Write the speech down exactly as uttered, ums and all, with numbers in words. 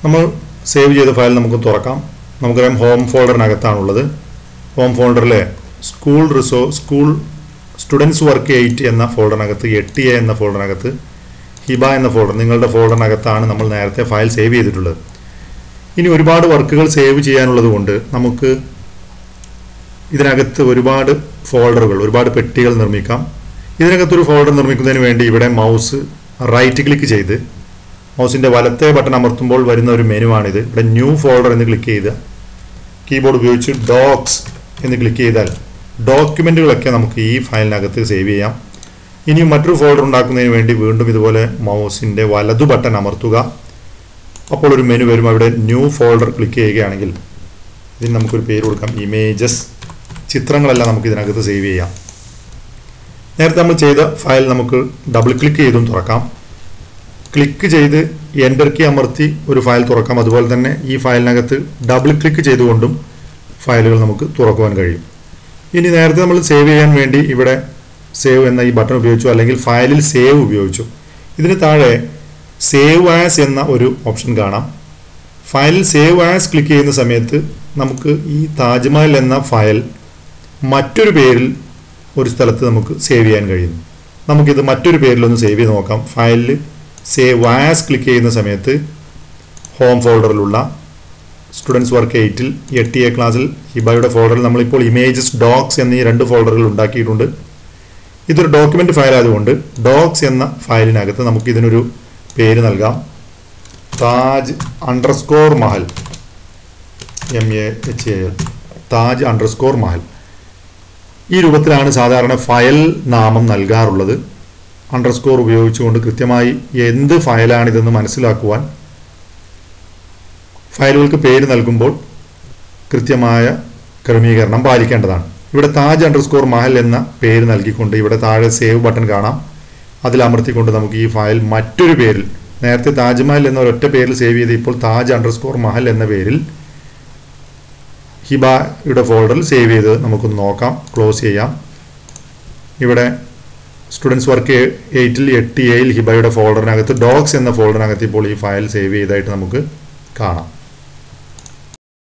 നമ്മൾ സേവ് ചെയ്ത ഫയൽ നമുക്ക് തുറക്കാം. നമുക്കറിയാം ഹോം ഫോൾഡറിനകത്താണുള്ളത്. ഹോം ഫോൾഡറിലെ സ്കൂൾ റിസോ സ്കൂൾ സ്റ്റുഡൻസ് വർക്ക് എയ്റ്റ് എന്ന ഫോൾഡറിനകത്ത് എട്ട് എ എന്ന ഫോൾഡറിനകത്ത് ഹിബ എന്ന ഫോൾഡർ നിങ്ങളുടെ ഫോൾഡറിനകത്താണ് നമ്മൾ നേരത്തെ ഫയൽ സേവ് ചെയ്തിട്ടുള്ളത്. ഇനി ഒരുപാട് വർക്കുകൾ സേവ് ചെയ്യാനുള്ളത് കൊണ്ട് നമുക്ക് ഇതിനകത്ത് ഒരുപാട് ഫോൾഡറുകൾ ഒരുപാട് പെട്ടികൾ നിർമ്മിക്കാം. ഇതിനകത്തൊരു ഫോൾഡർ നിർമ്മിക്കുന്നതിന് വേണ്ടി ഇവിടെ മൗസ് റൈറ്റ് ക്ലിക്ക് ചെയ്ത് മൗസിൻ്റെ വലത്തെ ബട്ടൺ അമർത്തുമ്പോൾ വരുന്ന ഒരു മെനുവാണിത്. ഇവിടെ ന്യൂ ഫോൾഡർ എന്ന് ക്ലിക്ക് ചെയ്ത് കീബോർഡ് ഉപയോഗിച്ച് ഡോക്സ് എന്ന് ക്ലിക്ക് ചെയ്താൽ ഡോക്യുമെൻറ്റുകളൊക്കെ നമുക്ക് ഈ ഫയലിനകത്ത് സേവ് ചെയ്യാം. ഇനിയും മറ്റൊരു ഫോൾഡർ ഉണ്ടാക്കുന്നതിന് വേണ്ടി വീണ്ടും ഇതുപോലെ മൗസിൻ്റെ വലതു ബട്ടൺ അമർത്തുക. അപ്പോൾ ഒരു മെനു വരും. അവിടെ ന്യൂ ഫോൾഡർ ക്ലിക്ക് ചെയ്യുകയാണെങ്കിൽ ഇതിന് നമുക്കൊരു പേര് കൊടുക്കാം, ഇമേജസ്. ചിത്രങ്ങളെല്ലാം നമുക്ക് ഇതിനകത്ത് സേവ് ചെയ്യാം. നേരത്തെ നമ്മൾ ചെയ്ത ഫയൽ നമുക്ക് ഡബിൾ ക്ലിക്ക് ചെയ്തും തുറക്കാം. ക്ലിക്ക് ചെയ്ത് എൻ്റർ കീ അമർത്തി ഒരു ഫയൽ തുറക്കാം. അതുപോലെ തന്നെ ഈ ഫയലിനകത്ത് ഡബിൾ ക്ലിക്ക് ചെയ്തുകൊണ്ടും ഫയലുകൾ നമുക്ക് തുറക്കുവാൻ കഴിയും. ഇനി നേരത്തെ നമ്മൾ സേവ് ചെയ്യാൻ വേണ്ടി ഇവിടെ സേവ് എന്ന ഈ ബട്ടൺ ഉപയോഗിച്ചു, അല്ലെങ്കിൽ ഫയലിൽ സേവ് ഉപയോഗിച്ചു. ഇതിന് താഴെ സേവ് ആസ് എന്ന ഒരു ഓപ്ഷൻ കാണാം. ഫയലിൽ സേവ് ആസ് ക്ലിക്ക് ചെയ്യുന്ന സമയത്ത് നമുക്ക് ഈ താജ്മഹൽ എന്ന ഫയൽ മറ്റൊരു പേരിൽ ഒരു സ്ഥലത്ത് നമുക്ക് സേവ് ചെയ്യാൻ കഴിയുന്നു. നമുക്കിത് മറ്റൊരു പേരിലൊന്ന് സേവ് ചെയ്ത് നോക്കാം. ഫയലിൽ സേവ് ആസ് ക്ലിക്ക് ചെയ്യുന്ന സമയത്ത് ഹോം ഫോൾഡറിലുള്ള സ്റ്റുഡൻസ് വർക്ക് എയ്റ്റിൽ എട്ട് എ ക്ലാസ്സിൽ ഹിബയുടെ ഫോൾഡറിൽ നമ്മളിപ്പോൾ ഇമേജസ് ഡോക്സ് എന്നീ രണ്ട് ഫോൾഡറുകൾ ഉണ്ടാക്കിയിട്ടുണ്ട്. ഇതൊരു ഡോക്യുമെൻ്റ് ഫയൽ ആയതുകൊണ്ട് ഡോക്സ് എന്ന ഫയലിനകത്ത് നമുക്ക് ഇതിനൊരു പേര് നൽകാം, Taj underscore Mahal, M A H A L, Taj underscore Mahal. ഈ രൂപത്തിലാണ് സാധാരണ ഫയൽ നാമം നൽകാറുള്ളത്. അണ്ടർസ്കോർ ഉപയോഗിച്ചുകൊണ്ട് കൃത്യമായി എന്ത് ഫയലാണിതെന്ന് മനസ്സിലാക്കുവാൻ ഫയലുകൾക്ക് പേര് നൽകുമ്പോൾ കൃത്യമായ ക്രമീകരണം പാലിക്കേണ്ടതാണ്. ഇവിടെ താജ് അണ്ടർസ്കോർ മഹൽ എന്ന പേര് നൽകിക്കൊണ്ട് ഇവിടെ താഴെ സേവ് ബട്ടൺ കാണാം. അതിൽ അമർത്തിക്കൊണ്ട് നമുക്ക് ഈ ഫയൽ മറ്റൊരു പേരിൽ, നേരത്തെ താജ്മഹൽ എന്ന ഒരൊറ്റ പേരിൽ സേവ് ചെയ്ത് ഇപ്പോൾ താജ് അണ്ടർസ്കോർ മഹൽ എന്ന പേരിൽ ഹിബയുടെ ഫോൾഡറിൽ സേവ് ചെയ്ത് നമുക്കൊന്ന് നോക്കാം. ക്ലോസ് ചെയ്യാം. ഇവിടെ സ്റ്റുഡൻസ് വർക്ക് എയ്റ്റിൽ എട്ട് എയിൽ ഹിബയുടെ ഫോൾഡറിനകത്ത് ഡോക്സ് എന്ന ഫോൾഡറിനകത്ത് ഇപ്പോൾ ഈ ഫയൽ സേവ് ചെയ്തതായിട്ട് നമുക്ക് കാണാം.